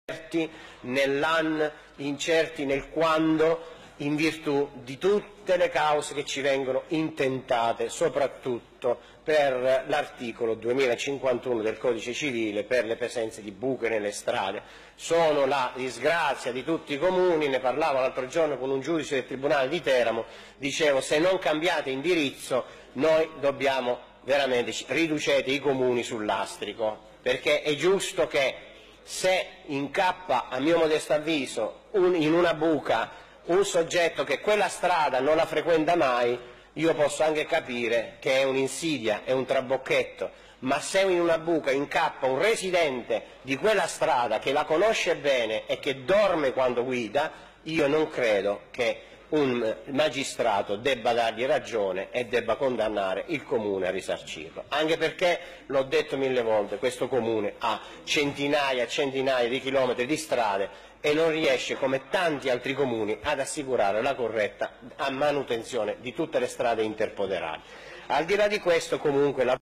nell'anno, incerti nel quando, in virtù di tutte le cause che ci vengono intentate, soprattutto per l'articolo 2051 del Codice Civile, per le presenze di buche nelle strade. Sono la disgrazia di tutti i comuni, ne parlavo l'altro giorno con un giudice del Tribunale di Teramo, dicevo: se non cambiate indirizzo noi dobbiamo veramente, riducete i comuni sul lastrico, perché è giusto che se incappa, a mio modesto avviso, in una buca un soggetto che quella strada non la frequenta mai, io posso anche capire che è un'insidia, è un trabocchetto, ma se in una buca incappa un residente di quella strada che la conosce bene e che dorme quando guida, io non credo che un magistrato debba dargli ragione e debba condannare il comune a risarcirlo, anche perché, l'ho detto mille volte, questo comune ha centinaia e centinaia di chilometri di strade e non riesce, come tanti altri comuni, ad assicurare la corretta manutenzione di tutte le strade interpoderali. Al di là di questo, comunque,